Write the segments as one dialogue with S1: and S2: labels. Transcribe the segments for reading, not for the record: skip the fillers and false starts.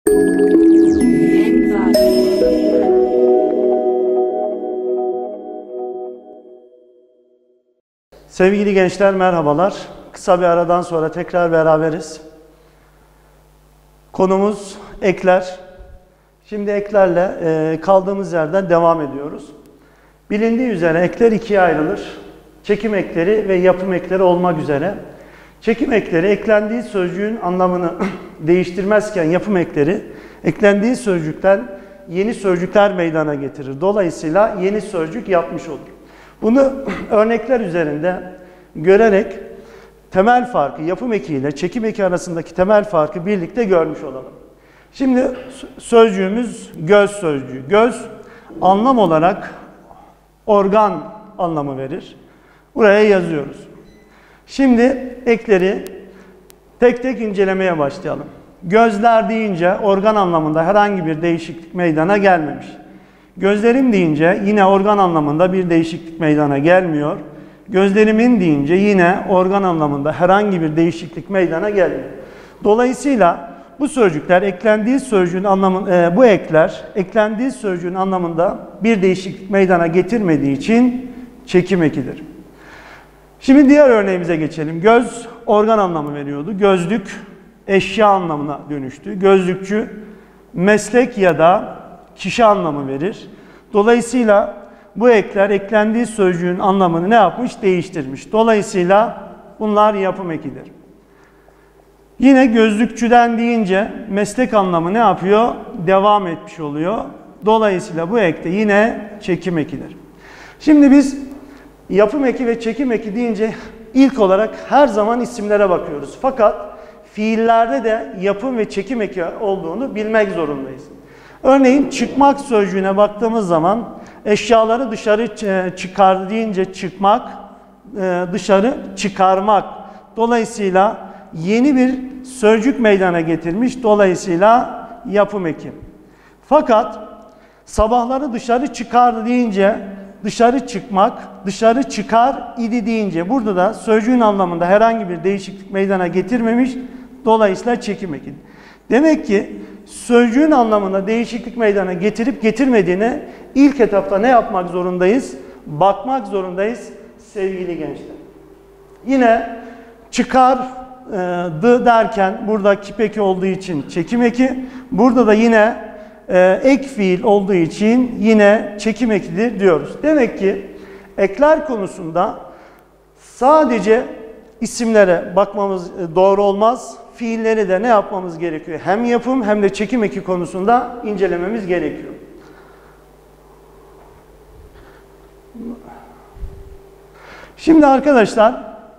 S1: Sevgili gençler, merhabalar. Kısa bir aradan sonra tekrar beraberiz. Konumuz ekler. Şimdi eklerle kaldığımız yerden devam ediyoruz. Bilindiği üzere ekler ikiye ayrılır. Çekim ekleri ve yapım ekleri olmak üzere. Çekim ekleri eklendiği sözcüğün anlamını değiştirmezken yapım ekleri eklendiği sözcükten yeni sözcükler meydana getirir. Dolayısıyla yeni sözcük yapmış olur. Bunu örnekler üzerinde görerek temel farkı, yapım eki ile çekim eki arasındaki temel farkı birlikte görmüş olalım. Şimdi sözcüğümüz göz sözcüğü. Göz anlam olarak organ anlamı verir. Buraya yazıyoruz. Şimdi ekleri tek tek incelemeye başlayalım. Gözler deyince organ anlamında herhangi bir değişiklik meydana gelmemiş. Gözlerim deyince yine organ anlamında bir değişiklik meydana gelmiyor. Gözlerimin deyince yine organ anlamında herhangi bir değişiklik meydana gelmiyor. Dolayısıyla bu sözcükler eklendiği sözcüğün anlamı, bu ekler eklendiği sözcüğün anlamında bir değişiklik meydana getirmediği için çekim ekidir. Şimdi diğer örneğimize geçelim. Göz organ anlamı veriyordu. Gözlük eşya anlamına dönüştü. Gözlükçü meslek ya da kişi anlamı verir. Dolayısıyla bu ekler eklendiği sözcüğün anlamını ne yapmış? Değiştirmiş. Dolayısıyla bunlar yapım ekidir. Yine gözlükçüden deyince meslek anlamı ne yapıyor? Devam etmiş oluyor. Dolayısıyla bu ek de yine çekim ekidir. Şimdi biz yapım eki ve çekim eki deyince ilk olarak her zaman isimlere bakıyoruz. Fakat fiillerde de yapım ve çekim eki olduğunu bilmek zorundayız. Örneğin çıkmak sözcüğüne baktığımız zaman eşyaları dışarı çıkar deyince çıkmak, dışarı çıkarmak. Dolayısıyla yeni bir sözcük meydana getirmiş. Dolayısıyla yapım eki. Fakat sabahları dışarı çıkardı deyince dışarı çıkmak, dışarı çıkar idi deyince burada da sözcüğün anlamında herhangi bir değişiklik meydana getirmemiş. Dolayısıyla çekim eki. Demek ki sözcüğün anlamında değişiklik meydana getirip getirmediğine ilk etapta ne yapmak zorundayız? Bakmak zorundayız sevgili gençler. Yine çıkardı derken burada kip eki olduğu için çekim eki. Burada da yine ek fiil olduğu için yine çekim ekidir diyoruz. Demek ki ekler konusunda sadece isimlere bakmamız doğru olmaz. Fiilleri de ne yapmamız gerekiyor? Hem yapım hem de çekim eki konusunda incelememiz gerekiyor. Şimdi arkadaşlar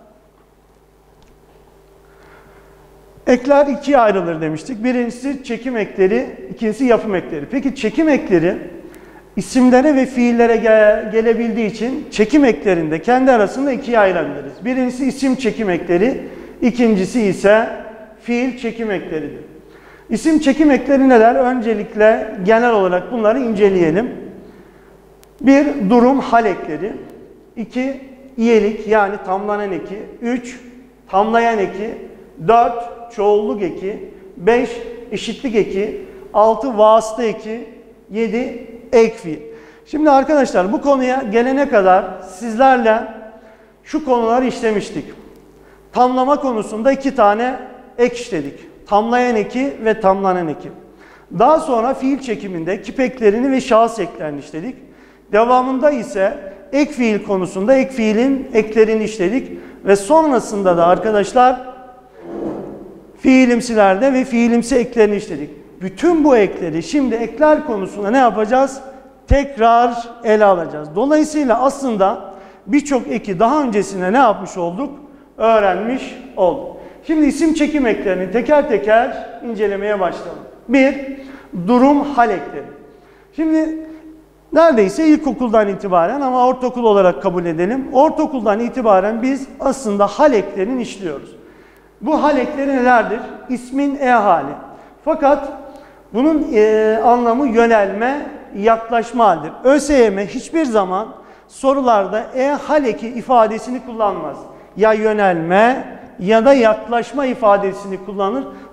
S1: ekler ikiye ayrılır demiştik. Birincisi çekim ekleri, ikincisi yapım ekleri. Peki çekim ekleri isimlere ve fiillere gelebildiği için çekim eklerinde kendi arasında ikiye ayırabiliriz. Birincisi isim çekim ekleri, ikincisi ise fiil çekim ekleridir. İsim çekim ekleri neler? Öncelikle genel olarak bunları inceleyelim. 1. Durum hal ekleri. 2. İyelik yani tamlanan eki. 3. Tamlayan eki. 4. Çoğulluk eki. 5. Eşitlik eki. 6. Vasıta eki. 7. Ek fiil. Şimdi arkadaşlar bu konuya gelene kadar sizlerle şu konuları işlemiştik. Tamlama konusunda 2 tane ek işledik. Tamlayan eki ve tamlanan eki. Daha sonra fiil çekiminde kip eklerini ve şahıs eklerini işledik. Devamında ise ek fiil konusunda ek fiilin eklerini işledik. Ve sonrasında da arkadaşlar fiilimsilerde ve fiilimsi eklerini işledik. Bütün bu ekleri şimdi ekler konusunda ne yapacağız? Tekrar ele alacağız. Dolayısıyla aslında birçok eki daha öncesinde ne yapmış olduk? Öğrenmiş olduk. Şimdi isim çekim eklerini teker teker incelemeye başlayalım. 1. Durum hal ekleri. Şimdi neredeyse ilkokuldan itibaren ama ortaokul olarak kabul edelim. Ortaokuldan itibaren biz aslında hal eklerini işliyoruz. Bu hal ekleri nelerdir? İsmin hali. Fakat bunun anlamı yönelme, yaklaşma halidir. ÖSYM hiçbir zaman sorularda hal eki ifadesini kullanmaz. Ya yönelme ya da yaklaşma ifadesini kullanır.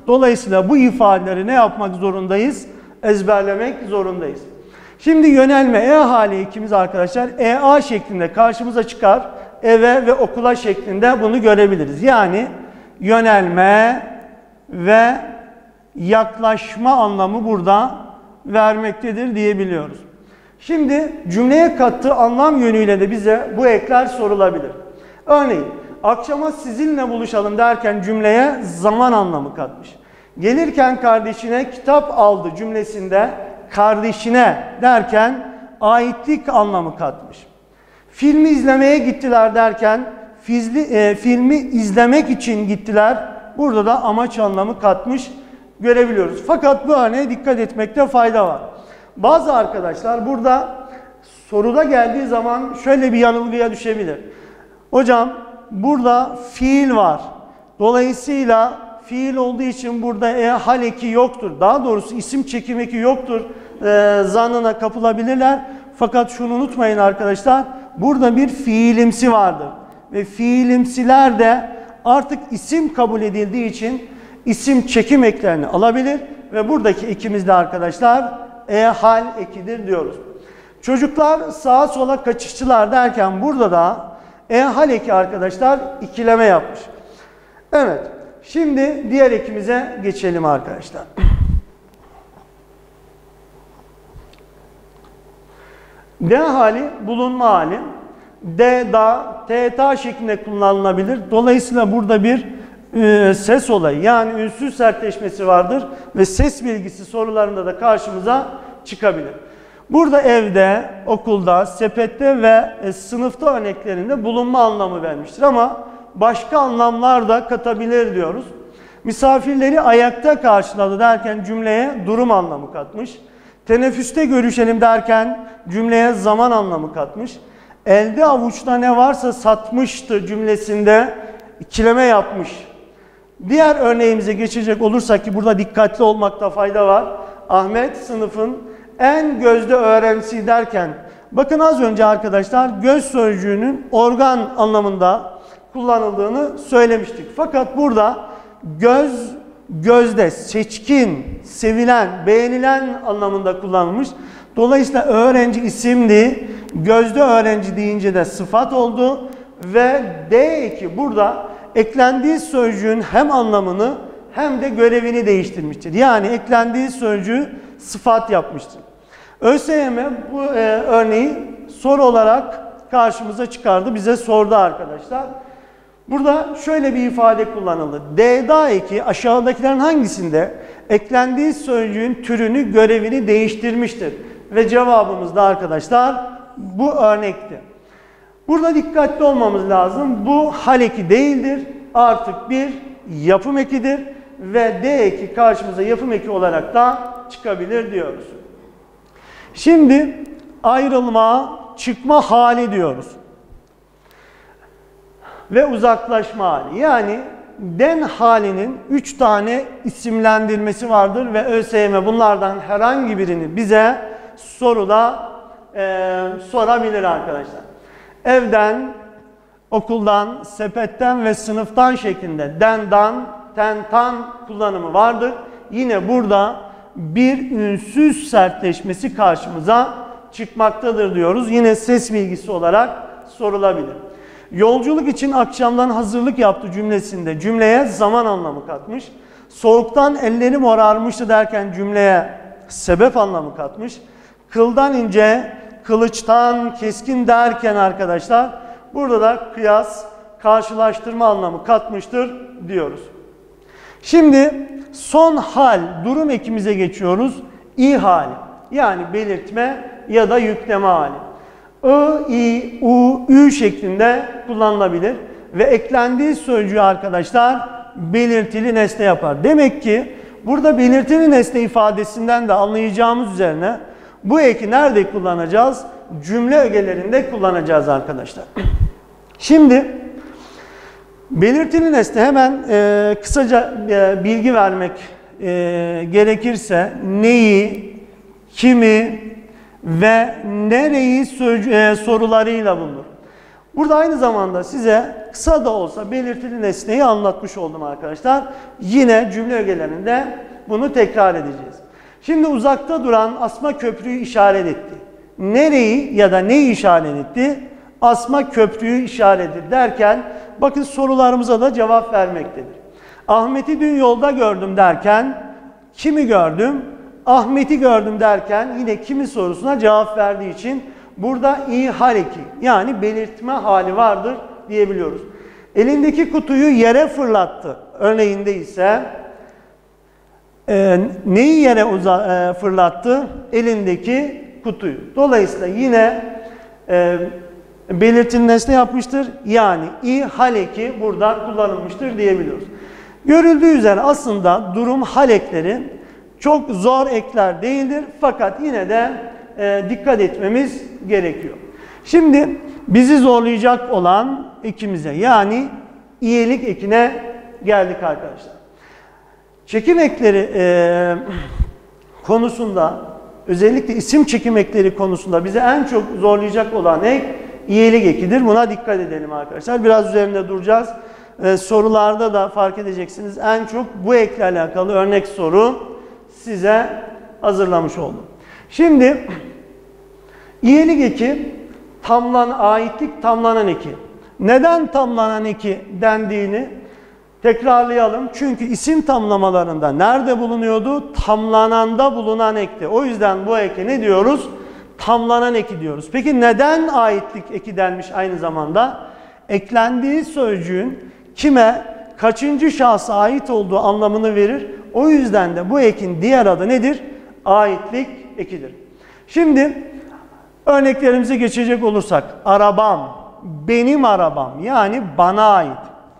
S1: Dolayısıyla bu ifadeleri ne yapmak zorundayız? Ezberlemek zorundayız. Şimdi yönelme E hali ekimiz arkadaşlar EA şeklinde karşımıza çıkar. Eve ve okula şeklinde bunu görebiliriz. Yani yönelme ve yaklaşma anlamı burada vermektedir diyebiliyoruz. Şimdi cümleye kattığı anlam yönüyle de bize bu ekler sorulabilir. Örneğin akşama sizinle buluşalım derken cümleye zaman anlamı katmış. Gelirken kardeşine kitap aldı cümlesinde kardeşine derken aitlik anlamı katmış. Filmi izlemeye gittiler derken filmi izlemek için gittiler. Burada da amaç anlamı katmış görebiliyoruz. Fakat bu örneğe dikkat etmekte fayda var. Bazı arkadaşlar burada soruda geldiği zaman şöyle bir yanılgıya düşebilir. Hocam burada fiil var. Dolayısıyla fiil olduğu için burada hal eki yoktur. Daha doğrusu isim çekim eki yoktur zannına kapılabilirler. Fakat şunu unutmayın arkadaşlar. Burada bir fiilimsi vardır. Ve fiilimsiler de artık isim kabul edildiği için isim çekim eklerini alabilir. Ve buradaki ekimiz de arkadaşlar hal ekidir diyoruz. Çocuklar sağa sola kaçışçılar derken burada da hal eki arkadaşlar ikileme yapmış. Evet. Şimdi diğer ekimize geçelim arkadaşlar. D hali bulunma hali. D, da, T, ta şeklinde kullanılabilir. Dolayısıyla burada bir ses olayı yani ünsüz sertleşmesi vardır ve ses bilgisi sorularında da karşımıza çıkabilir. Burada evde, okulda, sepette ve sınıfta örneklerinde bulunma anlamı vermiştir ama başka anlamlar da katabilir diyoruz. Misafirleri ayakta karşıladı derken cümleye durum anlamı katmış. Teneffüste görüşelim derken cümleye zaman anlamı katmış. Elde avuçta ne varsa satmıştı cümlesinde ikileme yapmış. Diğer örneğimize geçecek olursak ki burada dikkatli olmakta fayda var. Ahmet sınıfın en gözde öğrencisi derken bakın az önce arkadaşlar göz sözcüğünün organ anlamında kullanıldığını söylemiştik. Fakat burada göz, gözde, seçkin, sevilen, beğenilen anlamında kullanılmış. Dolayısıyla öğrenci isimli, gözde öğrenci deyince de sıfat oldu ve D eki burada eklendiği sözcüğün hem anlamını hem de görevini değiştirmiştir. Yani eklendiği sözcüğü sıfat yapmıştır. ÖSYM bu örneği soru olarak karşımıza çıkardı, bize sordu arkadaşlar. Burada şöyle bir ifade kullanıldı. D'da eki aşağıdakilerin hangisinde eklendiği sözcüğün türünü, görevini değiştirmiştir? Ve cevabımız da arkadaşlar bu örnekti. Burada dikkatli olmamız lazım. Bu hal eki değildir. Artık bir yapım ekidir. Ve D eki karşımıza yapım eki olarak da çıkabilir diyoruz. Şimdi ayrılma, çıkma hali diyoruz. Ve uzaklaşma hali. Yani den halinin 3 tane isimlendirmesi vardır ve ÖSYM bunlardan herhangi birini bize soruda sorabilir arkadaşlar. Evden, okuldan, sepetten ve sınıftan şeklinde dendan, tentan kullanımı vardır. Yine burada bir ünsüz sertleşmesi karşımıza çıkmaktadır diyoruz. Yine ses bilgisi olarak sorulabilir. Yolculuk için akşamdan hazırlık yaptı cümlesinde cümleye zaman anlamı katmış. Soğuktan elleri morarmıştı derken cümleye sebep anlamı katmış. Kıldan ince, kılıçtan keskin derken arkadaşlar burada da kıyas, karşılaştırma anlamı katmıştır diyoruz. Şimdi son hal, durum ekimize geçiyoruz. İ hali yani belirtme ya da yükleme hali. I, I, U, Ü şeklinde kullanılabilir ve eklendiği sözcüğü arkadaşlar belirtili nesne yapar. Demek ki burada belirtili nesne ifadesinden de anlayacağımız üzerine bu eki nerede kullanacağız? Cümle ögelerinde kullanacağız arkadaşlar. Şimdi belirtili nesne hemen kısaca bilgi vermek gerekirse neyi, kimi ve nereyi sorularıyla bulunur. Burada aynı zamanda size kısa da olsa belirtili nesneyi anlatmış oldum arkadaşlar. Yine cümle ögelerinde bunu tekrar edeceğiz. Şimdi uzakta duran asma köprüyü işaret etti. Nereyi ya da neyi işaret etti? Asma köprüyü işaret etti derken bakın sorularımıza da cevap vermektedir. Ahmet'i dün yolda gördüm derken kimi gördüm? Ahmet'i gördüm derken yine kimi sorusuna cevap verdiği için burada ihal eki yani belirtme hali vardır diyebiliyoruz. Elindeki kutuyu yere fırlattı. Örneğinde ise neyi yere fırlattı? Elindeki kutuyu. Dolayısıyla yine belirtili nesne yapmıştır. Yani ihal eki burada kullanılmıştır diyebiliyoruz. Görüldüğü üzere aslında durum hal ekleri çok zor ekler değildir. Fakat yine de dikkat etmemiz gerekiyor. Şimdi bizi zorlayacak olan ekimize yani iyelik ekine geldik arkadaşlar. Çekim ekleri konusunda özellikle isim çekim ekleri konusunda bize en çok zorlayacak olan ek iyelik ekidir. Buna dikkat edelim arkadaşlar. Biraz üzerinde duracağız. Sorularda da fark edeceksiniz. En çok bu ekle alakalı örnek soru size hazırlamış oldum. Şimdi iyelik eki aitlik tamlanan eki. Neden tamlanan eki dendiğini tekrarlayalım. Çünkü isim tamlamalarında nerede bulunuyordu? Tamlananda bulunan ekti. O yüzden bu eke ne diyoruz? Tamlanan eki diyoruz. Peki neden aitlik eki denmiş aynı zamanda? Eklendiği sözcüğün kime, kaçıncı şahsa ait olduğu anlamını verir. O yüzden de bu ekin diğer adı nedir? Aitlik ekidir. Şimdi örneklerimize geçecek olursak arabam, benim arabam yani bana ait.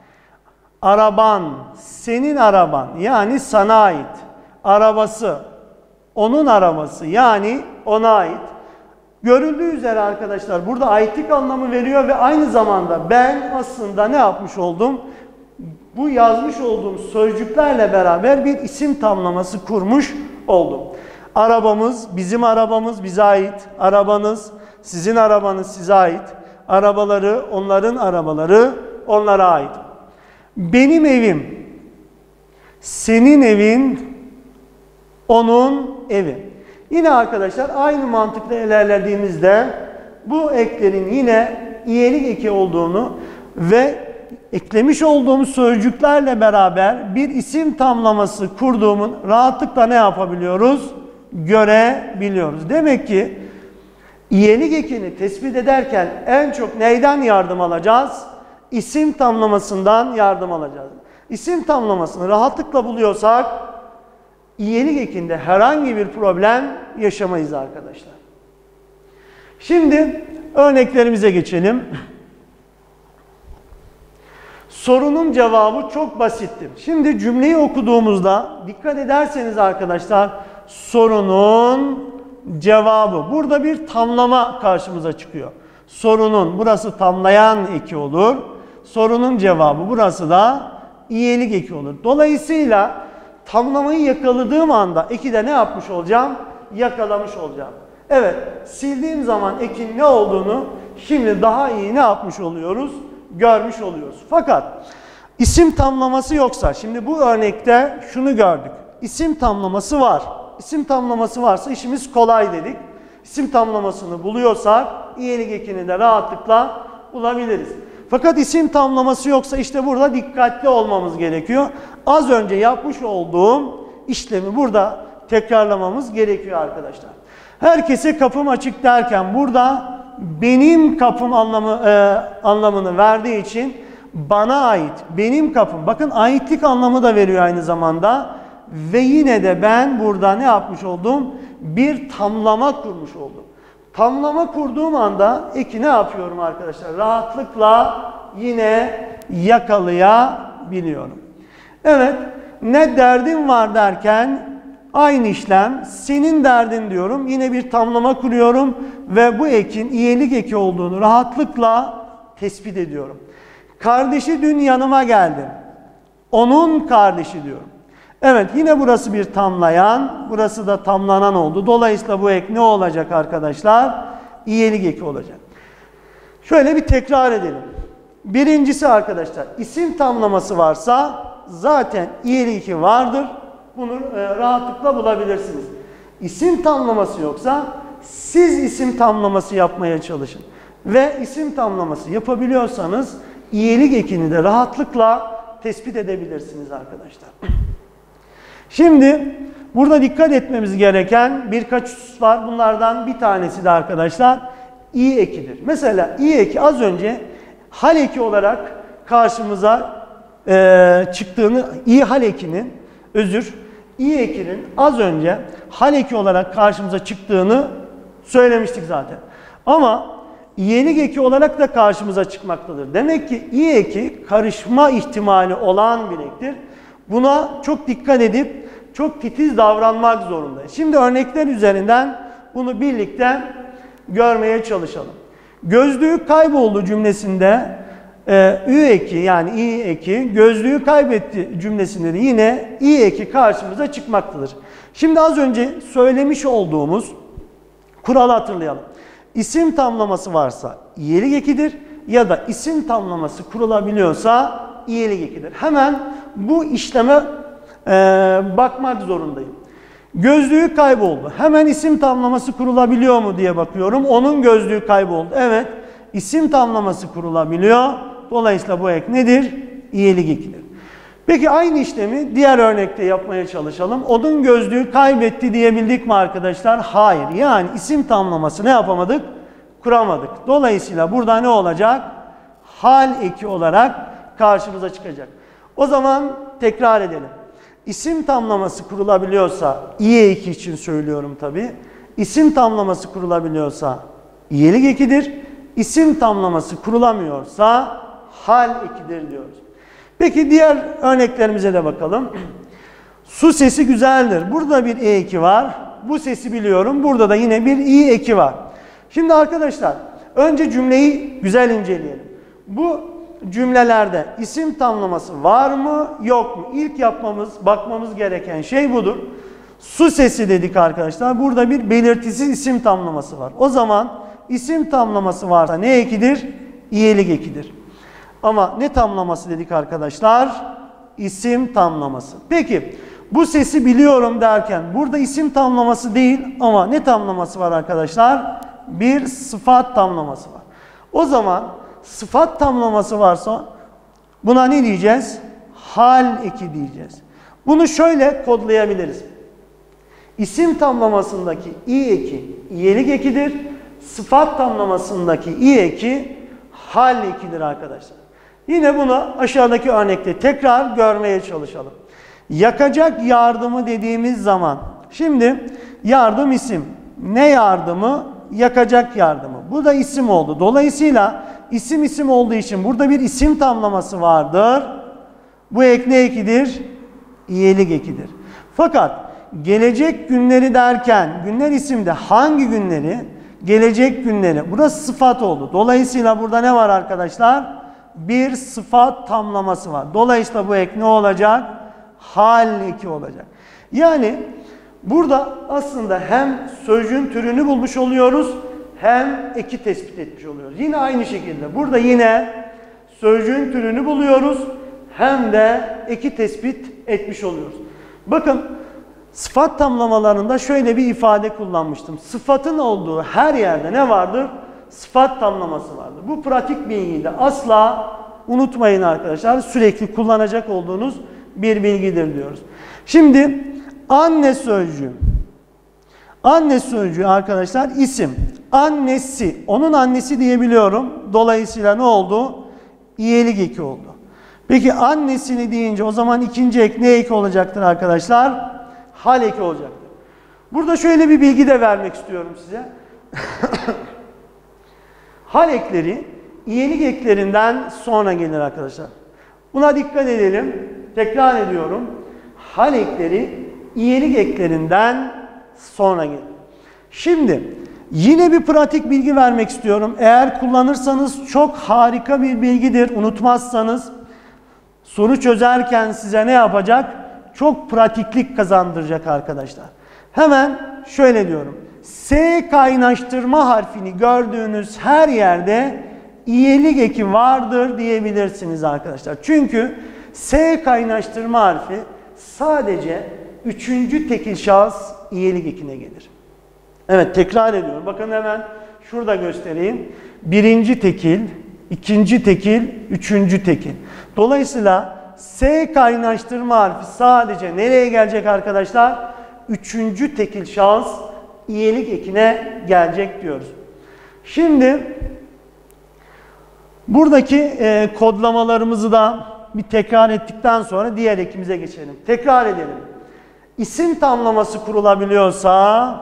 S1: Araban, senin araban yani sana ait. Arabası, onun arabası yani ona ait. Görüldüğü üzere arkadaşlar burada aitlik anlamı veriyor ve aynı zamanda ben aslında ne yapmış oldum? Bu yazmış olduğum sözcüklerle beraber bir isim tamlaması kurmuş oldum. Arabamız, bizim arabamız bize ait. Arabanız, sizin arabanız size ait. Arabaları, onların arabaları onlara ait. Benim evim, senin evin, onun evi. Yine arkadaşlar aynı mantıkla ilerlediğimizde bu eklerin yine iyelik eki olduğunu ve eklemiş olduğumuz sözcüklerle beraber bir isim tamlaması kurduğumun rahatlıkla ne yapabiliyoruz? Görebiliyoruz. Demek ki iyelik ekini tespit ederken en çok neyden yardım alacağız? İsim tamlamasından yardım alacağız. İsim tamlamasını rahatlıkla buluyorsak iyelik ekinde herhangi bir problem yaşamayız arkadaşlar. Şimdi örneklerimize geçelim. Sorunun cevabı çok basittir. Şimdi cümleyi okuduğumuzda dikkat ederseniz arkadaşlar sorunun cevabı. Burada bir tamlama karşımıza çıkıyor. Sorunun burası tamlayan eki olur. Sorunun cevabı burası da iyelik eki olur. Dolayısıyla tamlamayı yakaladığım anda eki de ne yapmış olacağım? Yakalamış olacağım. Evet, sildiğim zaman ekin ne olduğunu şimdi daha iyi ne yapmış oluyoruz? Görmüş oluyoruz. Fakat isim tamlaması yoksa, şimdi bu örnekte şunu gördük. İsim tamlaması var. İsim tamlaması varsa işimiz kolay dedik. İsim tamlamasını buluyorsak iyelik ekini de rahatlıkla bulabiliriz. Fakat isim tamlaması yoksa işte burada dikkatli olmamız gerekiyor. Az önce yapmış olduğum işlemi burada tekrarlamamız gerekiyor arkadaşlar. Herkese kapım açık derken burada benim kapım anlamını verdiği için bana ait, benim kapım. Bakın aitlik anlamı da veriyor aynı zamanda. Ve yine de ben burada ne yapmış oldum? Bir tamlama kurmuş oldum. Tamlama kurduğum anda eki ne yapıyorum arkadaşlar? Rahatlıkla yine yakalayabiliyorum. Evet, ne derdim var derken aynı işlem senin derdin diyorum. Yine bir tamlama kuruyorum ve bu ekin iyelik eki olduğunu rahatlıkla tespit ediyorum. Kardeşi dün yanıma geldi. Onun kardeşi diyorum. Evet, yine burası bir tamlayan, burası da tamlanan oldu. Dolayısıyla bu ek ne olacak arkadaşlar? İyelik eki olacak. Şöyle bir tekrar edelim. Birincisi arkadaşlar, isim tamlaması varsa zaten iyilik eki vardır. Bunu rahatlıkla bulabilirsiniz. İsim tamlaması yoksa siz isim tamlaması yapmaya çalışın. Ve isim tamlaması yapabiliyorsanız iyilik ekini de rahatlıkla tespit edebilirsiniz arkadaşlar. Şimdi burada dikkat etmemiz gereken birkaç husus var. Bunlardan bir tanesi de arkadaşlar i ekidir. Mesela i eki az önce hal eki olarak karşımıza çıktığını, i hal ekinin, i ekinin az önce hal eki olarak karşımıza çıktığını söylemiştik zaten. Ama iyelik eki olarak da karşımıza çıkmaktadır. Demek ki i eki karışma ihtimali olan bir ektir. Buna çok dikkat edip çok titiz davranmak zorundayız. Şimdi örnekler üzerinden bunu birlikte görmeye çalışalım. Gözlüğü kayboldu cümlesinde ü eki yani i eki, gözlüğü kaybetti cümlesinde de yine i eki karşımıza çıkmaktadır. Şimdi az önce söylemiş olduğumuz kuralı hatırlayalım. İsim tamlaması varsa iyelik ekidir ya da isim tamlaması kurulabiliyorsa iyelik ekidir. Hemen bu işleme bakmak zorundayım. Gözlüğü kayboldu. Hemen isim tamlaması kurulabiliyor mu diye bakıyorum. Onun gözlüğü kayboldu. Evet, isim tamlaması kurulabiliyor. Dolayısıyla bu ek nedir? İyelik ekidir. Peki aynı işlemi diğer örnekte yapmaya çalışalım. Onun gözlüğü kaybetti diyebildik mi arkadaşlar? Hayır. Yani isim tamlaması ne yapamadık? Kuramadık. Dolayısıyla burada ne olacak? Hal eki olarak karşımıza çıkacak. O zaman tekrar edelim. İsim tamlaması kurulabiliyorsa, i eki için söylüyorum tabi. İsim tamlaması kurulabiliyorsa iyelik ekidir. İsim tamlaması kurulamıyorsa hal ekidir diyoruz. Peki diğer örneklerimize de bakalım. Su sesi güzeldir. Burada bir e eki var. Bu sesi biliyorum. Burada da yine bir i eki var. Şimdi arkadaşlar önce cümleyi güzel inceleyelim. Bu cümlelerde isim tamlaması var mı yok mu? İlk bakmamız gereken şey budur. Su sesi dedik arkadaşlar. Burada bir belirtisiz isim tamlaması var. O zaman isim tamlaması varsa ne ekidir? İyelik ekidir. Ama ne tamlaması dedik arkadaşlar? İsim tamlaması. Peki bu sesi biliyorum derken burada isim tamlaması değil ama ne tamlaması var arkadaşlar? Bir sıfat tamlaması var. O zaman sıfat tamlaması varsa buna ne diyeceğiz? Hal eki diyeceğiz. Bunu şöyle kodlayabiliriz. İsim tamlamasındaki i eki iyelik ekidir. Sıfat tamlamasındaki i eki hal ekidir arkadaşlar. Yine bunu aşağıdaki örnekte tekrar görmeye çalışalım. Yakacak yardımı dediğimiz zaman, şimdi yardım isim. Ne yardımı? Yakacak yardımı. Bu da isim oldu. Dolayısıyla isim olduğu için burada bir isim tamlaması vardır. Bu ek ne ekidir? İyelik ekidir. Fakat gelecek günleri derken günler isimde hangi günleri? Gelecek günleri. Burası sıfat oldu. Dolayısıyla burada ne var arkadaşlar? Bir sıfat tamlaması var. Dolayısıyla bu ek ne olacak? Hal eki olacak. Yani burada aslında hem sözcüğün türünü bulmuş oluyoruz hem eki tespit etmiş oluyoruz. Yine aynı şekilde burada yine sözcüğün türünü buluyoruz hem de eki tespit etmiş oluyoruz. Bakın sıfat tamlamalarında şöyle bir ifade kullanmıştım. Sıfatın olduğu her yerde ne vardır? Sıfat tamlaması vardır. Bu pratik bilgiyi de asla unutmayın arkadaşlar. Sürekli kullanacak olduğunuz bir bilgidir diyoruz. Şimdi anne sözcüğü. Anne sözcüğü arkadaşlar isim. Annesi. Onun annesi diyebiliyorum. Dolayısıyla ne oldu? İyelik eki oldu. Peki annesini deyince o zaman ikinci ek ne eki olacaktır arkadaşlar? Hal eki olacaktır. Burada şöyle bir bilgi de vermek istiyorum size. Hal ekleri iyelik eklerinden sonra gelir arkadaşlar. Buna dikkat edelim. Tekrar ediyorum. Hal ekleri iyelik eklerinden sonra gelir. Şimdi yine bir pratik bilgi vermek istiyorum. Eğer kullanırsanız çok harika bir bilgidir. Unutmazsanız soru çözerken size ne yapacak? Çok pratiklik kazandıracak arkadaşlar. Hemen şöyle diyorum. S kaynaştırma harfini gördüğünüz her yerde iyelik eki vardır diyebilirsiniz arkadaşlar. Çünkü S kaynaştırma harfi sadece üçüncü tekil şahıs iyelik ekine gelir. Evet, tekrar ediyorum. Bakın hemen şurada göstereyim. Birinci tekil, ikinci tekil, üçüncü tekil. Dolayısıyla S kaynaştırma harfi sadece nereye gelecek arkadaşlar? Üçüncü tekil şahıs iyelik ekine gelecek diyoruz. Şimdi buradaki kodlamalarımızı da bir tekrar ettikten sonra diğer ekimize geçelim. Tekrar edelim. İsim tamlaması kurulabiliyorsa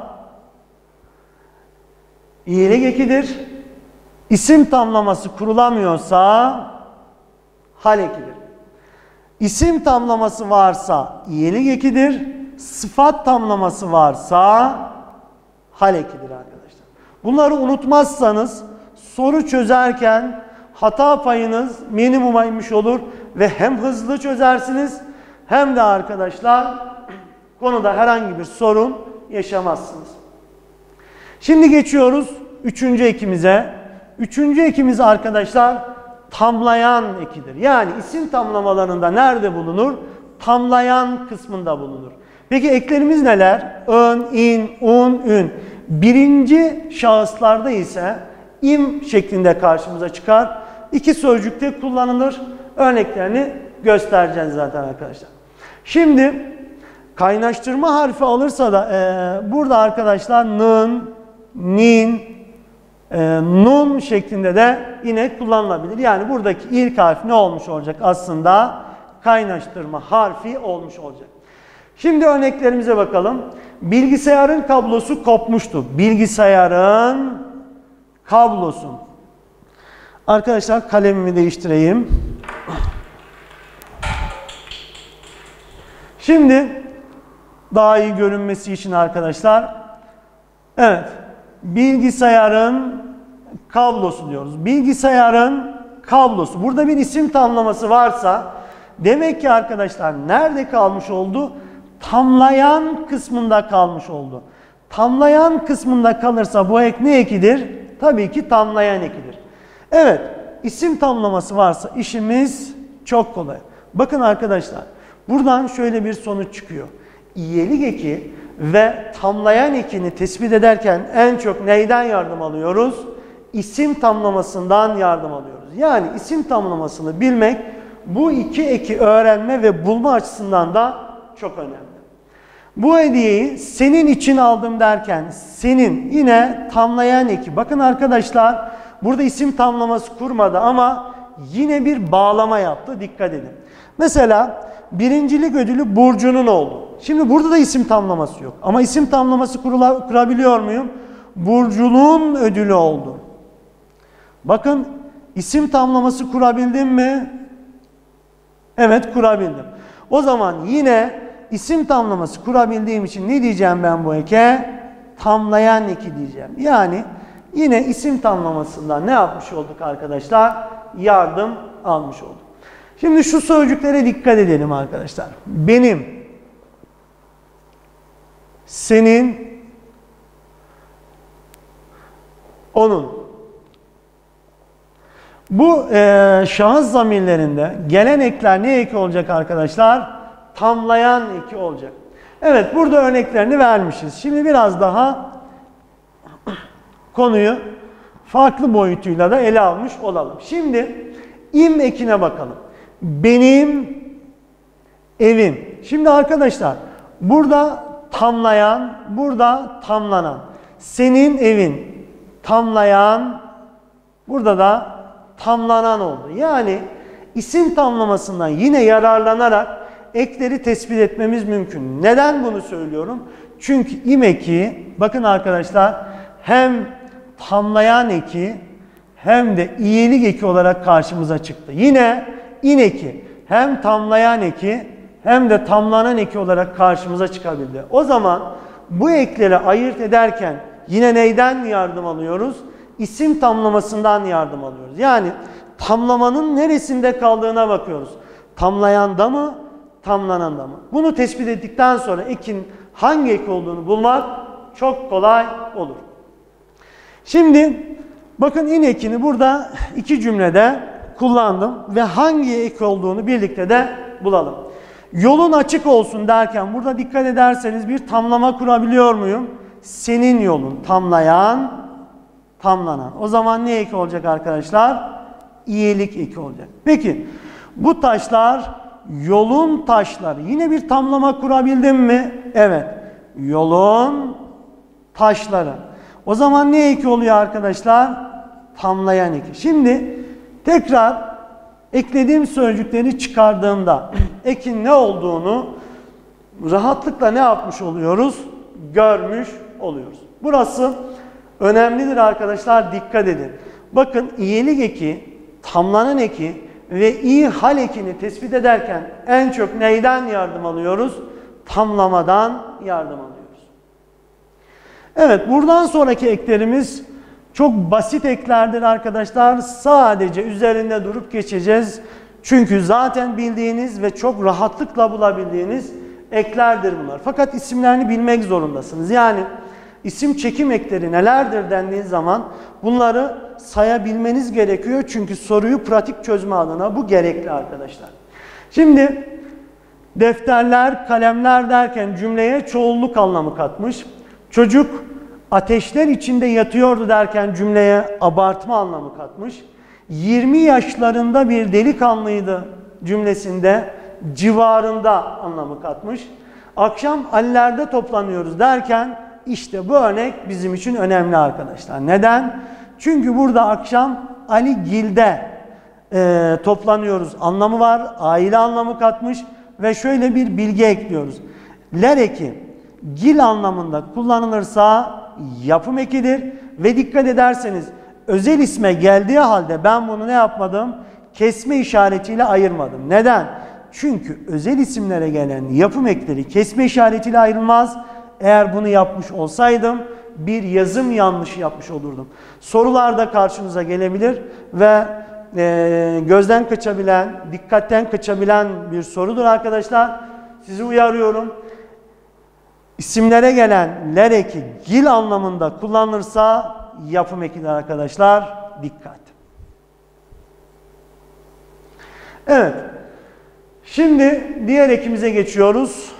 S1: iyelik ekidir. İsim tamlaması kurulamıyorsa hal ekidir. İsim tamlaması varsa iyelik ekidir. Sıfat tamlaması varsa hal ekidir arkadaşlar. Bunları unutmazsanız soru çözerken hata payınız minimuma inmiş olur ve hem hızlı çözersiniz hem de arkadaşlar konuda herhangi bir sorun yaşamazsınız. Şimdi geçiyoruz üçüncü ekimize. Üçüncü ekimiz arkadaşlar tamlayan ekidir. Yani isim tamlamalarında nerede bulunur? Tamlayan kısmında bulunur. Peki eklerimiz neler? Ön, in, un, ün. Birinci şahıslarda ise im şeklinde karşımıza çıkar. İki sözcükte kullanılır. Örneklerini göstereceğiz zaten arkadaşlar. Şimdi kaynaştırma harfi alırsa da burada arkadaşlar nın, nin, nun şeklinde de yine kullanılabilir. Yani buradaki ilk harf ne olmuş olacak? Aslında kaynaştırma harfi olmuş olacak. Şimdi örneklerimize bakalım. Bilgisayarın kablosu kopmuştu. Bilgisayarın kablosu. Arkadaşlar kalemimi değiştireyim. Şimdi daha iyi görünmesi için arkadaşlar. Evet. Bilgisayarın kablosu diyoruz. Bilgisayarın kablosu. Burada bir isim tamlaması varsa demek ki arkadaşlar nerede kalmış oldu? Tamlayan kısmında kalmış oldu. Tamlayan kısmında kalırsa bu ek ne ekidir? Tabii ki tamlayan ekidir. Evet, isim tamlaması varsa işimiz çok kolay. Bakın arkadaşlar, buradan şöyle bir sonuç çıkıyor. İyelik eki ve tamlayan ekini tespit ederken en çok neyden yardım alıyoruz? İsim tamlamasından yardım alıyoruz. Yani isim tamlamasını bilmek bu iki eki öğrenme ve bulma açısından da çok önemli. Bu hediyeyi senin için aldım derken senin yine tamlayan eki. Bakın arkadaşlar burada isim tamlaması kurmadı ama yine bir bağlama yaptı. Dikkat edin. Mesela birincilik ödülü Burcu'nun oldu. Şimdi burada da isim tamlaması yok. Ama isim tamlaması kurabiliyor muyum? Burcu'nun ödülü oldu. Bakın isim tamlaması kurabildim mi? Evet, kurabildim. O zaman yine isim tamlaması kurabildiğim için ne diyeceğim ben bu eke? Tamlayan eki diyeceğim. Yani yine isim tamlamasından ne yapmış olduk arkadaşlar? Yardım almış olduk. Şimdi şu sözcüklere dikkat edelim arkadaşlar. Benim, senin, onun. Bu şahıs zamirlerinde gelen ekler ne eki olacak arkadaşlar? Tamlayan eki olacak. Evet, burada örneklerini vermişiz. Şimdi biraz daha konuyu farklı boyutuyla da ele almış olalım. Şimdi im ekine bakalım. Benim evim. Şimdi arkadaşlar burada tamlayan, burada tamlanan. Senin evin tamlayan, burada da tamlanan oldu. Yani isim tamlamasından yine yararlanarak ekleri tespit etmemiz mümkün. Neden bunu söylüyorum? Çünkü im eki, bakın arkadaşlar, hem tamlayan eki hem de iyelik eki olarak karşımıza çıktı. Yine in eki hem tamlayan eki hem de tamlanan eki olarak karşımıza çıkabildi. O zaman bu ekleri ayırt ederken yine neyden yardım alıyoruz? İsim tamlamasından yardım alıyoruz. Yani tamlamanın neresinde kaldığına bakıyoruz. Tamlayanda mı, tamlananda mı? Bunu tespit ettikten sonra ekin hangi ek olduğunu bulmak çok kolay olur. Şimdi Bakın in ekini burada iki cümlede kullandım ve hangi ek olduğunu birlikte de bulalım. Yolun açık olsun derken burada dikkat ederseniz bir tamlama kurabiliyor muyum? Senin yolun, tamlayan, tamlanan. O zaman ne eki olacak arkadaşlar? İyilik eki olacak. Peki bu taşlar yolun taşları. Yine bir tamlama kurabildim mi? Evet. Yolun taşları. O zaman ne eki oluyor arkadaşlar? Tamlayan eki. Şimdi tekrar eklediğim sözcükleri çıkardığımda ekin ne olduğunu rahatlıkla ne yapmış oluyoruz? Görmüş oluyoruz. Burası önemlidir arkadaşlar, dikkat edin. Bakın iyilik eki, tamlanan eki ve iyi hal ekini tespit ederken en çok neyden yardım alıyoruz? Tamlamadan yardım alıyoruz. Evet, buradan sonraki eklerimiz çok basit eklerdir arkadaşlar. Sadece üzerinde durup geçeceğiz. Çünkü zaten bildiğiniz ve çok rahatlıkla bulabildiğiniz eklerdir bunlar. Fakat isimlerini bilmek zorundasınız. Yani isim çekim ekleri nelerdir dendiği zaman bunları sayabilmeniz gerekiyor. Çünkü soruyu pratik çözme adına bu gerekli arkadaşlar. Şimdi defterler, kalemler derken cümleye çoğulluk anlamı katmış. Çocuk ateşler içinde yatıyordu derken cümleye abartma anlamı katmış. 20 yaşlarında bir delikanlıydı cümlesinde civarında anlamı katmış. Akşam Ali'lerde toplanıyoruz derken işte bu örnek bizim için önemli arkadaşlar. Neden? Çünkü burada akşam Aligil'de toplanıyoruz anlamı var. Aile anlamı katmış ve şöyle bir bilgi ekliyoruz. Ler eki gil anlamında kullanılırsa yapım ekidir ve dikkat ederseniz özel isme geldiği halde ben bunu ne yapmadım? Kesme işaretiyle ayırmadım. Neden? Çünkü özel isimlere gelen yapım ekleri kesme işaretiyle ayrılmaz. Eğer bunu yapmış olsaydım bir yazım yanlışı yapmış olurdum. Sorularda karşınıza gelebilir ve gözden kaçabilen, dikkatten kaçabilen bir sorudur arkadaşlar. Sizi uyarıyorum. İsimlere gelen ler eki gil anlamında kullanılırsa yapım ekidir arkadaşlar. Dikkat. Evet. Şimdi diğer ekimize geçiyoruz.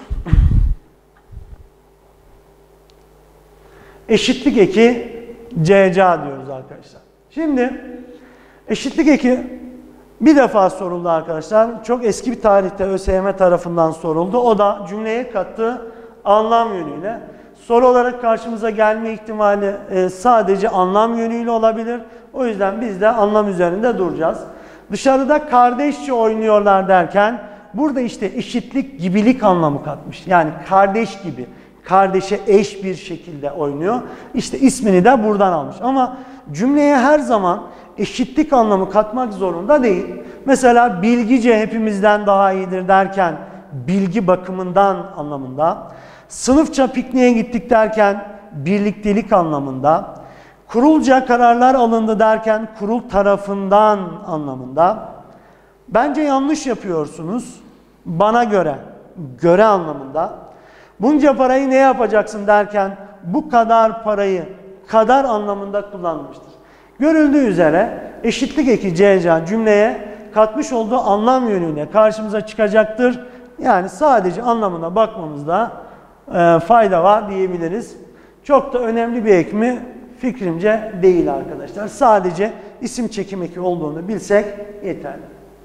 S1: Eşitlik eki CCA diyoruz arkadaşlar. Şimdi eşitlik eki bir defa soruldu arkadaşlar. Çok eski bir tarihte ÖSYM tarafından soruldu. O da cümleye kattığı anlam yönüyle. Soru olarak karşımıza gelme ihtimali sadece anlam yönüyle olabilir. O yüzden biz de anlam üzerinde duracağız. Dışarıda kardeşçe oynuyorlar derken burada işte eşitlik, gibilik anlamı katmış. Yani kardeş gibi, kardeşe eş bir şekilde oynuyor. İşte ismini de buradan almış. Ama cümleye her zaman eşitlik anlamı katmak zorunda değil. Mesela bilgice hepimizden daha iyidir derken bilgi bakımından anlamında. Sınıfça pikniğe gittik derken birliktelik anlamında. Kurulca kararlar alındı derken kurul tarafından anlamında. Bence yanlış yapıyorsunuz. Bana göre, göre anlamında. Bunca parayı ne yapacaksın derken bu kadar parayı kadar anlamında kullanılmıştır. Görüldüğü üzere eşitlik eki CCA cümleye katmış olduğu anlam yönüyle karşımıza çıkacaktır. Yani sadece anlamına bakmamızda fayda var diyebiliriz. Çok da önemli bir ek mi? Fikrimce değil arkadaşlar. Sadece isim çekim eki olduğunu bilsek yeterli.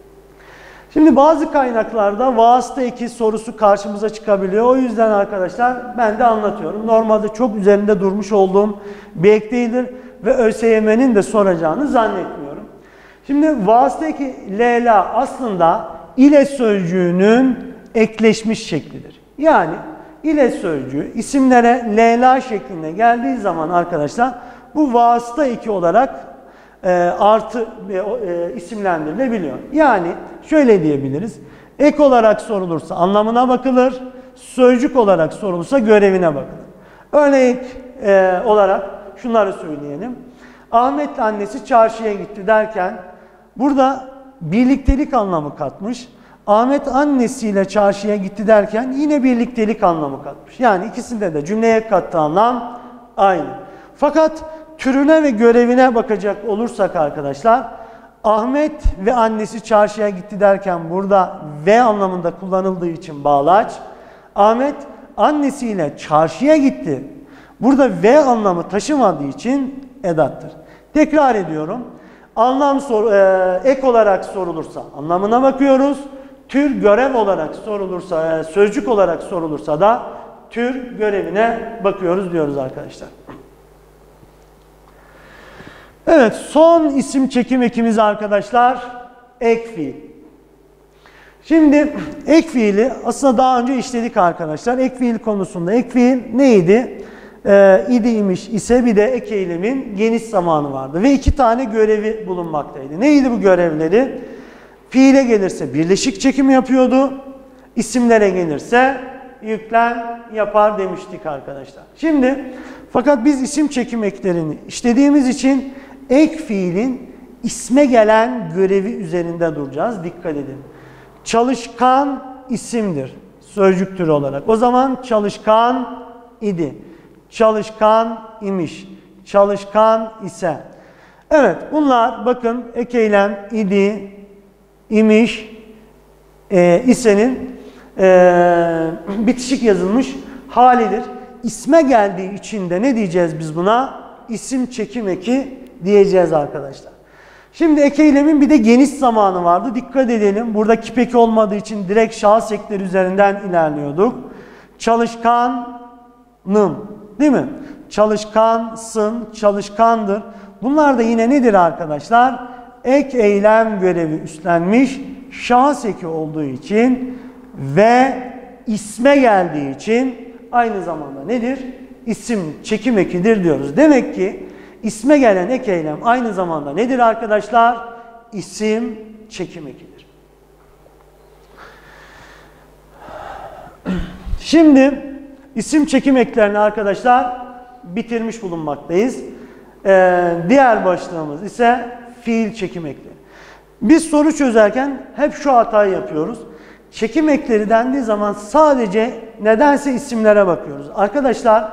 S1: Şimdi bazı kaynaklarda vasıta eki sorusu karşımıza çıkabiliyor. O yüzden arkadaşlar ben de anlatıyorum. Normalde çok üzerinde durmuş olduğum bir ek değildir ve ÖSYM'nin de soracağını zannetmiyorum. Şimdi vasıta eki lela aslında ile sözcüğünün ekleşmiş şeklidir. Yani ile sözcüğü isimlere lela şeklinde geldiği zaman arkadaşlar bu vasıta eki olarak artı isimlendirilebiliyor. Yani şöyle diyebiliriz. Ek olarak sorulursa anlamına bakılır. Sözcük olarak sorulursa görevine bakılır. Örnek olarak şunları söyleyelim. Ahmet'le annesi çarşıya gitti derken burada birliktelik anlamı katmış. Ahmet annesiyle çarşıya gitti derken yine birliktelik anlamı katmış. Yani ikisinde de cümleye kattığı anlam aynı. Fakat türüne ve görevine bakacak olursak arkadaşlar, Ahmet ve annesi çarşıya gitti derken burada ve anlamında kullanıldığı için bağlaç. Ahmet annesiyle çarşıya gitti. Burada ve anlamı taşımadığı için edattır. Tekrar ediyorum. Anlam ek olarak sorulursa anlamına bakıyoruz. Tür görev olarak sorulursa, sözcük olarak sorulursa da tür görevine bakıyoruz diyoruz arkadaşlar. Evet, son isim çekim ekimiz arkadaşlar ek fiil. Şimdi ek fiili aslında daha önce işledik arkadaşlar. Ek fiil konusunda ek fiil neydi? İdi, imiş, ise bir de ek eylemin geniş zamanı vardı. Ve 2 tane görevi bulunmaktaydı. Neydi bu görevleri? Fiile gelirse birleşik çekim yapıyordu. İsimlere gelirse yüklem yapar demiştik arkadaşlar. Şimdi fakat biz isim çekim eklerini işlediğimiz için ek fiilin isme gelen görevi üzerinde duracağız. Dikkat edin. Çalışkan isimdir sözcük türü olarak. O zaman çalışkan idi. Çalışkan imiş. Çalışkan ise. Evet, bunlar bakın ek eylem idi, imiş, isenin bitişik yazılmış halidir. İsme geldiği için de ne diyeceğiz biz buna? İsim çekim eki diyeceğiz arkadaşlar. Şimdi ek eylemin bir de geniş zamanı vardı. Dikkat edelim. Burada kip eki olmadığı için direkt şahıs ekleri üzerinden ilerliyorduk. Çalışkanım, değil mi? Çalışkansın, çalışkandır. Bunlar da yine nedir arkadaşlar? Ek eylem görevi üstlenmiş şahıs eki olduğu için ve isme geldiği için aynı zamanda nedir? İsim çekim ekidir diyoruz. Demek ki isme gelen ek eylem aynı zamanda nedir arkadaşlar? İsim çekim ekidir. Şimdi isim çekim eklerini arkadaşlar bitirmiş bulunmaktayız. Diğer başlığımız ise fiil çekim ekleri. Biz soru çözerken hep şu hatayı yapıyoruz. Çekim ekleri dendiği zaman sadece nedense isimlere bakıyoruz. Arkadaşlar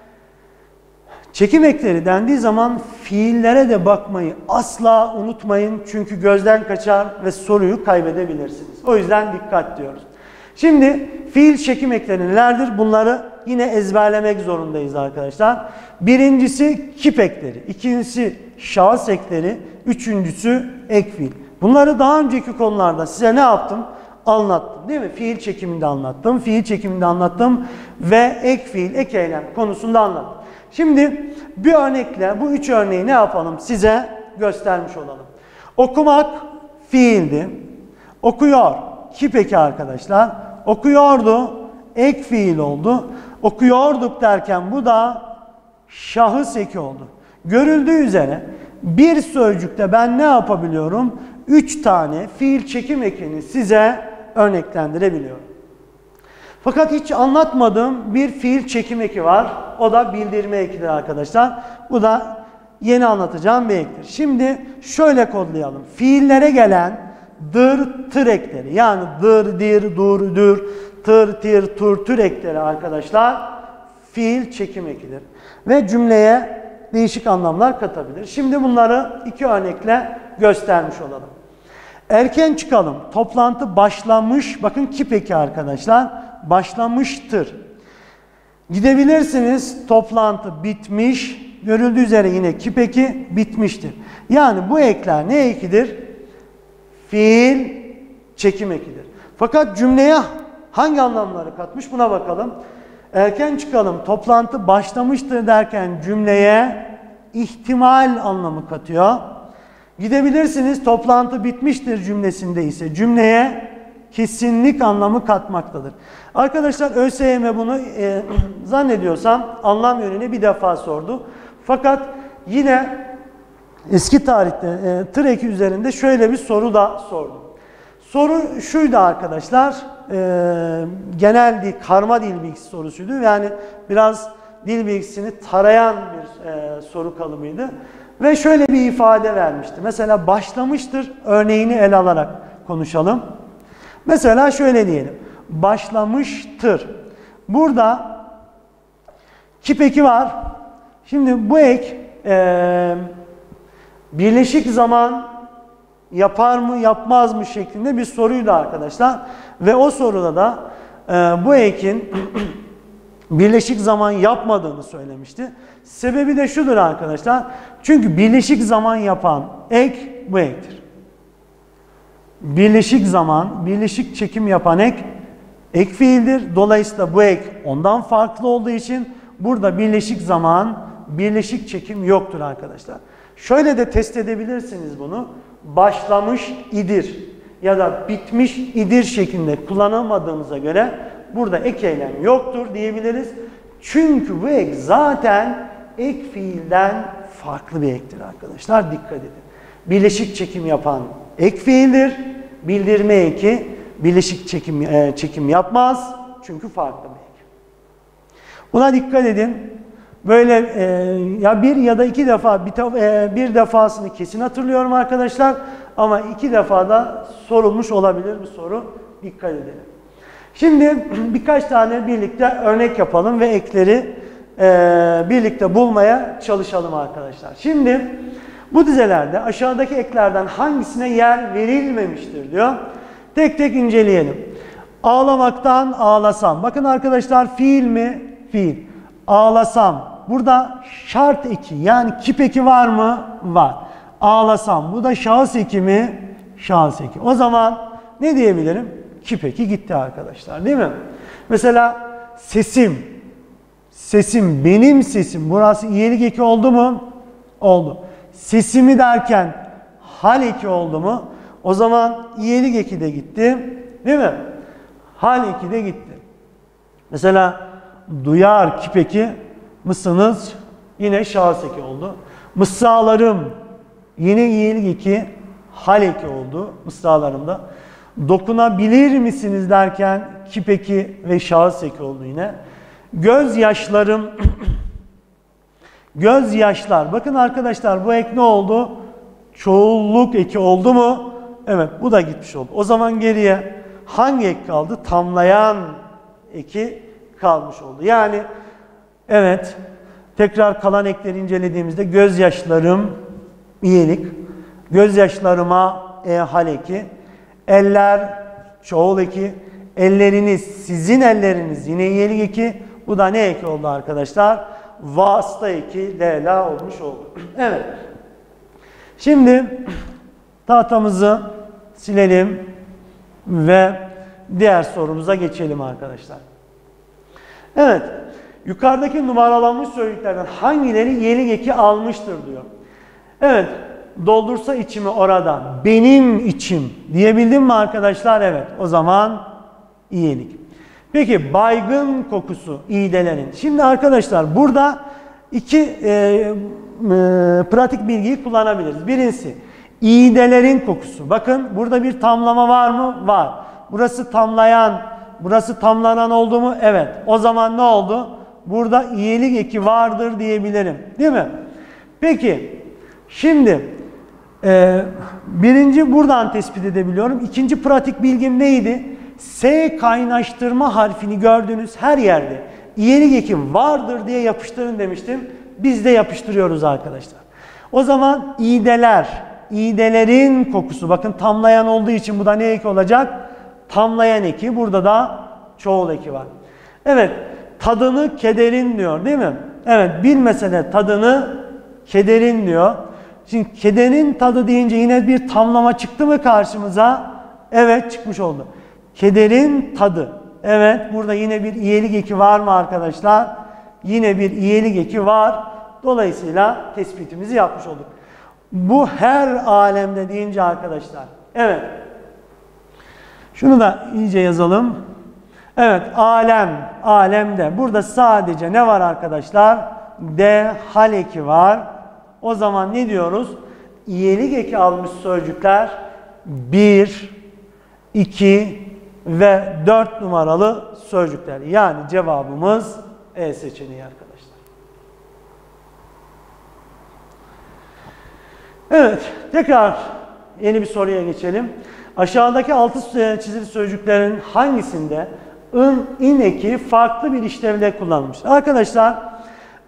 S1: çekim ekleri dendiği zaman fiillere de bakmayı asla unutmayın. Çünkü gözden kaçar ve soruyu kaybedebilirsiniz. O yüzden dikkat diyoruz. Şimdi fiil çekim ekleri nelerdir? Bunları yine ezberlemek zorundayız arkadaşlar. Birincisi kip ekleri, ikincisi şahıs ekleri, üçüncüsü ek fiil. Bunları daha önceki konularda size ne yaptım? Anlattım değil mi? Fiil çekiminde anlattım, fiil çekiminde anlattım ve ek fiil, ek eylem konusunda anlattım. Şimdi bir örnekle bu 3 örneği ne yapalım? Size göstermiş olalım. Okumak fiildi. Okuyor kip eki arkadaşlar. Okuyordu ek fiil oldu. Okuyorduk derken bu da şahıs eki oldu. Görüldüğü üzere bir sözcükte ben ne yapabiliyorum? 3 tane fiil çekim ekini size örneklendirebiliyorum. Fakat hiç anlatmadığım bir fiil çekim eki var. O da bildirme ekidir arkadaşlar. Bu da yeni anlatacağım bir ektir. Şimdi şöyle kodlayalım. Fiillere gelen dır, tır ekleri. Yani dır, dir, dur, dür, tır, tir, tur, tür ekleri arkadaşlar fiil çekim ekidir. Ve cümleye değişik anlamlar katabilir. Şimdi bunları 2 örnekle göstermiş olalım. Erken çıkalım. Toplantı başlamış. Bakın kip eki arkadaşlar. Başlamıştır. Gidebilirsiniz. Toplantı bitmiş. Görüldüğü üzere yine kip eki bitmiştir. Yani bu ekler ne ekidir? Fiil çekim ekidir. Fakat cümleye hangi anlamları katmış? Buna bakalım. Erken çıkalım. Toplantı başlamıştır derken cümleye ihtimal anlamı katıyor. Gidebilirsiniz. Toplantı bitmiştir cümlesinde ise cümleye kesinlik anlamı katmaktadır. Arkadaşlar ÖSYM bunu zannediyorsam anlam yönüne bir defa sordu. Fakat yine eski tarihte tır eki üzerinde şöyle bir soru da sordu. Soru şuydu arkadaşlar. Genel dil, karma dil bilgisi sorusuydu. Yani biraz dil bilgisini tarayan bir soru kalıbıydı. Ve şöyle bir ifade vermişti. Mesela başlamıştır örneğini ele alarak konuşalım. Mesela şöyle diyelim. Başlamıştır. Burada kip eki var. Şimdi bu ek birleşik zaman yapar mı yapmaz mı şeklinde bir soruydu arkadaşlar. Ve o soruda da bu ekin birleşik zaman yapmadığını söylemişti. Sebebi de şudur arkadaşlar. Çünkü birleşik zaman yapan ek bu ektir. Birleşik zaman, birleşik çekim yapan ek fiildir. Dolayısıyla bu ek ondan farklı olduğu için burada birleşik zaman, birleşik çekim yoktur arkadaşlar. Şöyle de test edebilirsiniz bunu. Başlamış idir ya da bitmiş idir şeklinde kullanamadığımıza göre burada ek eylem yoktur diyebiliriz. Çünkü bu ek zaten ek fiilden farklı bir ektir arkadaşlar. Dikkat edin. Birleşik çekim yapan ek fiildir. Bildirme eki birleşik çekim yapmaz. Çünkü farklı bir ek. Buna dikkat edin. Böyle ya bir ya da iki defa bir defasını kesin hatırlıyorum arkadaşlar. Ama iki defa da sorulmuş olabilir bu soru. Dikkat edelim. Şimdi birkaç tane birlikte örnek yapalım ve ekleri birlikte bulmaya çalışalım arkadaşlar. Şimdi bu dizelerde aşağıdaki eklerden hangisine yer verilmemiştir diyor. Tek tek inceleyelim. Ağlamaktan ağlasam. Bakın arkadaşlar fiil mi? Fiil. Ağlasam. Burada şart eki yani kip eki var mı? Var. Ağlasam. Bu da şahıs eki mi? Şahıs eki. O zaman ne diyebilirim? Kip eki gitti arkadaşlar değil mi? Mesela sesim. Sesim, benim sesim. Burası iyelik eki oldu mu? Oldu. Sesimi derken hal eki oldu mu? O zaman iyelik eki de gitti. Değil mi? Hal eki de gitti. Mesela duyar kip eki mısınız? Yine şahıs eki oldu. Mısralarım yine iyelik eki hal eki oldu mısralarımda. Dokunabilir misiniz derken kip eki ve şahıs eki oldu yine. Gözyaşlarım gözyaşlar. Bakın arkadaşlar bu ek ne oldu? Çoğulluk eki oldu mu? Evet bu da gitmiş oldu. O zaman geriye hangi ek kaldı? Tamlayan eki kalmış oldu. Yani evet tekrar kalan ekleri incelediğimizde gözyaşlarım iyelik, gözyaşlarıma hal eki, eller çoğul eki, elleriniz sizin elleriniz yine iyelik eki. Bu da ne eki oldu arkadaşlar? Vasıta eki lela olmuş oldu. Evet. Şimdi tahtamızı silelim ve diğer sorumuza geçelim arkadaşlar. Evet. Yukarıdaki numaralanmış sözcüklerden hangileri iyelik eki almıştır diyor. Evet. Doldursa içimi orada. Benim içim. Diyebildim mi arkadaşlar? Evet. O zaman iyelik. Peki baygın kokusu iğdelerin. Şimdi arkadaşlar burada iki pratik bilgiyi kullanabiliriz. Birincisi iğdelerin kokusu. Bakın burada bir tamlama var mı? Var. Burası tamlayan, burası tamlanan oldu mu? Evet. O zaman ne oldu? Burada iyelik eki vardır diyebilirim. Değil mi? Peki şimdi birinci buradan tespit edebiliyorum. İkinci pratik bilgim neydi? S kaynaştırma harfini gördüğünüz her yerde iyelik eki vardır diye yapıştırın demiştim. Biz de yapıştırıyoruz arkadaşlar. O zaman iğdeler, iğdelerin kokusu. Bakın tamlayan olduğu için bu da ne eki olacak? Tamlayan eki. Burada da çoğul eki var. Evet. Tadını kederin diyor değil mi? Evet. Bilmese de tadını kederin diyor. Şimdi kederin tadı deyince yine bir tamlama çıktı mı karşımıza? Evet çıkmış oldu. Kederin tadı. Evet burada yine bir iyelik eki var mı arkadaşlar? Yine bir iyelik eki var. Dolayısıyla tespitimizi yapmış olduk. Bu her alemde deyince arkadaşlar. Evet. Şunu da iyice yazalım. Evet alem. Alemde. Burada sadece ne var arkadaşlar? D hal eki var. O zaman ne diyoruz? İyelik eki almış sözcükler 1, 2 ve 4 numaralı sözcükler. Yani cevabımız E seçeneği arkadaşlar. Evet, tekrar yeni bir soruya geçelim. Aşağıdaki altı çizili sözcüklerin hangisinde in eki farklı bir işlevde kullanılmış? Arkadaşlar,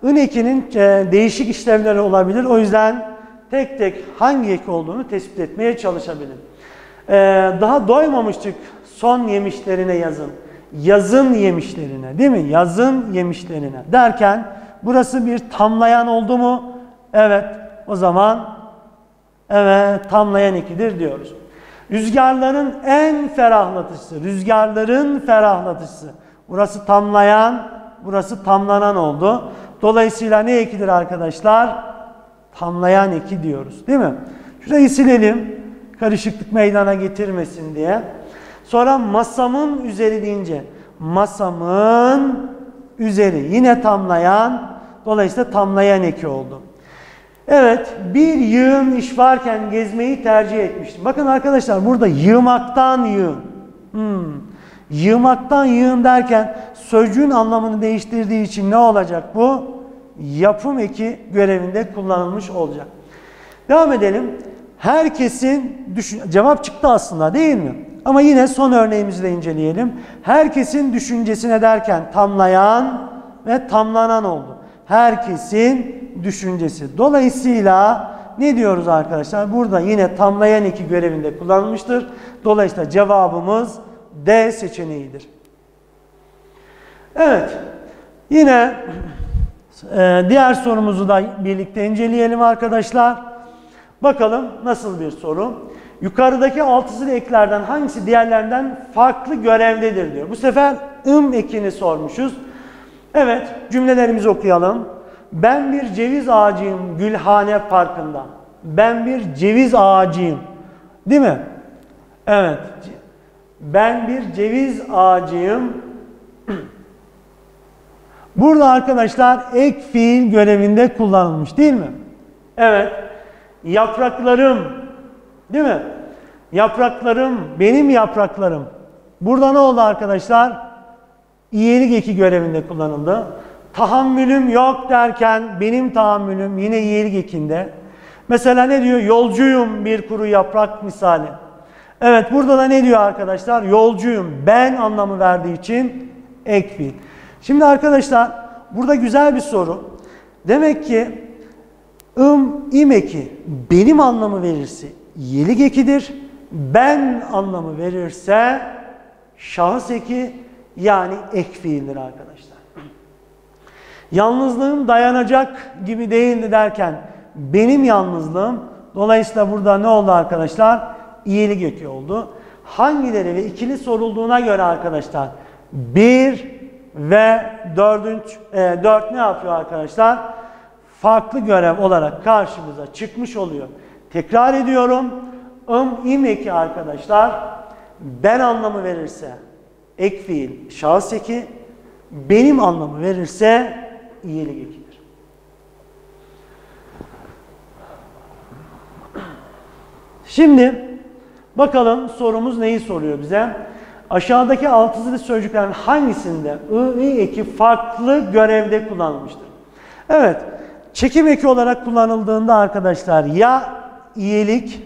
S1: ın ekinin değişik işlevleri olabilir. O yüzden tek tek hangi ek olduğunu tespit etmeye çalışabilirim. Daha doymamıştık son yemişlerine yazın. Yazın yemişlerine, değil mi? Yazın yemişlerine derken burası bir tamlayan oldu mu? Evet. O zaman evet, tamlayan ekidir diyoruz. Rüzgarların en ferahlatıcısı, rüzgarların ferahlatıcısı. Burası tamlayan, burası tamlanan oldu. Dolayısıyla ne ekidir arkadaşlar? Tamlayan eki diyoruz, değil mi? Şurayı silelim, karışıklık meydana getirmesin diye. Sonra masamın üzeri deyince, masamın üzeri yine tamlayan, dolayısıyla tamlayan eki oldu. Evet, bir yığın iş varken gezmeyi tercih etmiştim. Bakın arkadaşlar, burada yığmaktan yığın. Yığmaktan yığın derken sözcüğün anlamını değiştirdiği için ne olacak bu? Yapım eki görevinde kullanılmış olacak. Devam edelim. Herkesin cevap çıktı aslında, değil mi? Ama yine son örneğimizi de inceleyelim. Herkesin düşüncesine derken tamlayan ve tamlanan oldu. Herkesin düşüncesi. Dolayısıyla ne diyoruz arkadaşlar? Burada yine tamlayan eki görevinde kullanılmıştır. Dolayısıyla cevabımız D seçeneğidir. Evet. Yine diğer sorumuzu da birlikte inceleyelim arkadaşlar. Bakalım nasıl bir soru. Yukarıdaki altılı eklerden hangisi diğerlerinden farklı görevdedir diyor. Bu sefer ekini sormuşuz. Evet, cümlelerimizi okuyalım. Ben bir ceviz ağacıyım Gülhane Parkı'nda. Ben bir ceviz ağacıyım. Değil mi? Evet. Ben bir ceviz ağacıyım. Burada arkadaşlar ek fiil görevinde kullanılmış, değil mi? Evet. Yapraklarım. Değil mi? Yapraklarım, benim yapraklarım. Burada ne oldu arkadaşlar? İyilik eki görevinde kullanıldı. Tahammülüm yok derken benim tahammülüm yine iyilik ekinde. Mesela ne diyor? Yolcuyum bir kuru yaprak misali. Evet, burada da ne diyor arkadaşlar? Yolcuyum. Ben anlamı verdiği için ek fiil. Şimdi arkadaşlar burada güzel bir soru. Demek ki im eki benim anlamı verirse iyilik ekidir. Ben anlamı verirse şahıs eki, yani ek fiildir arkadaşlar. Yalnızlığım dayanacak gibi değildi derken benim yalnızlığım, dolayısıyla burada ne oldu arkadaşlar? İyilik eki oldu. Hangileri ve ikili sorulduğuna göre arkadaşlar 1 ve 4 ne yapıyor arkadaşlar? Farklı görev olarak karşımıza çıkmış oluyor. Tekrar ediyorum. im eki arkadaşlar ben anlamı verirse ek fiil şahıs eki, benim anlamı verirse iyilik ekidir. Şimdi bakalım sorumuz neyi soruyor bize? Aşağıdaki altılı sözcüklerin hangisinde eki farklı görevde kullanılmıştır? Evet, çekim eki olarak kullanıldığında arkadaşlar ya iyilik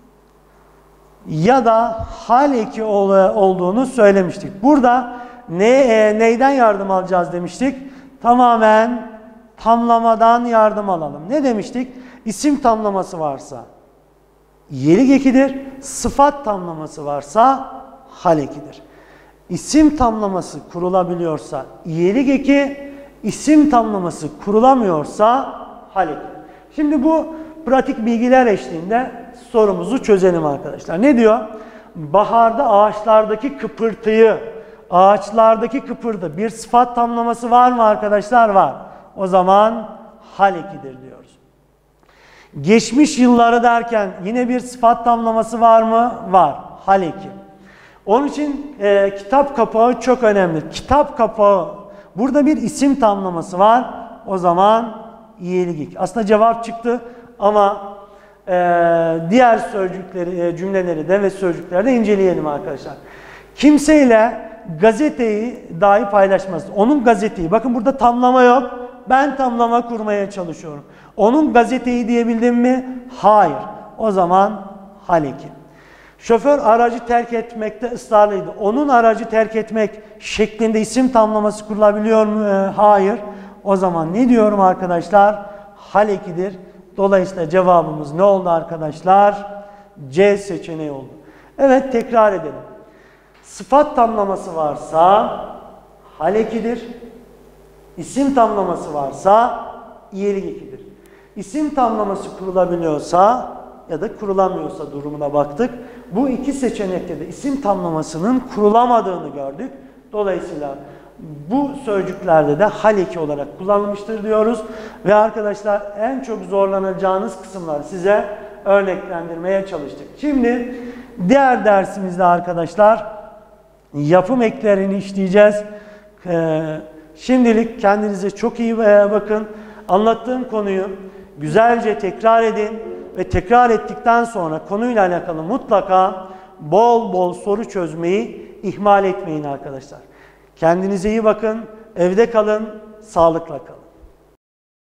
S1: ya da hal eki olduğunu söylemiştik. Burada neyden yardım alacağız demiştik? Tamamen tamlamadan yardım alalım. Ne demiştik? İsim tamlaması varsa iyilik ekidir, sıfat tamlaması varsa hal ekidir. İsim tamlaması kurulabiliyorsa iyilik eki, isim tamlaması kurulamıyorsa hal eki. Şimdi bu pratik bilgiler eşliğinde sorumuzu çözelim arkadaşlar. Ne diyor? Baharda ağaçlardaki kıpırtı bir sıfat tamlaması var mı arkadaşlar? Var. O zaman hal ekidir diyoruz. Geçmiş yılları derken yine bir sıfat tamlaması var mı? Var. Hal eki. Onun için kitap kapağı çok önemli. Kitap kapağı. Burada bir isim tamlaması var. O zaman iyilik eki. Aslında cevap çıktı ama diğer sözcükleri, cümleleri de ve sözcükleri de inceleyelim arkadaşlar. Kimseyle gazeteyi dahi paylaşmaz. Onun gazeteyi. Bakın burada tamlama yok. Ben tamlama kurmaya çalışıyorum. Onun gazeteyi diyebildim mi? Hayır. O zaman hal eki. Şoför aracı terk etmekte ısrarlıydı. Onun aracı terk etmek şeklinde isim tamlaması kurulabiliyor mu? Hayır. O zaman ne diyorum arkadaşlar? Hal ekidir. Dolayısıyla cevabımız ne oldu arkadaşlar? C seçeneği oldu. Evet, tekrar edelim. Sıfat tamlaması varsa hal ekidir. İsim tamlaması varsa iyilik ekidir. İsim tamlaması kurulabiliyorsa ya da kurulamıyorsa durumuna baktık. Bu iki seçenekte de isim tamlamasının kurulamadığını gördük. Dolayısıyla bu sözcüklerde de hal eki olarak kullanılmıştır diyoruz. Ve arkadaşlar en çok zorlanacağınız kısımlar size örneklendirmeye çalıştık. Şimdi diğer dersimizde arkadaşlar yapım eklerini işleyeceğiz. Şimdilik kendinize çok iyi bakın. Anlattığım konuyu güzelce tekrar edin ve tekrar ettikten sonra konuyla alakalı mutlaka bol bol soru çözmeyi ihmal etmeyin arkadaşlar. Kendinize iyi bakın, evde kalın, sağlıkla kalın.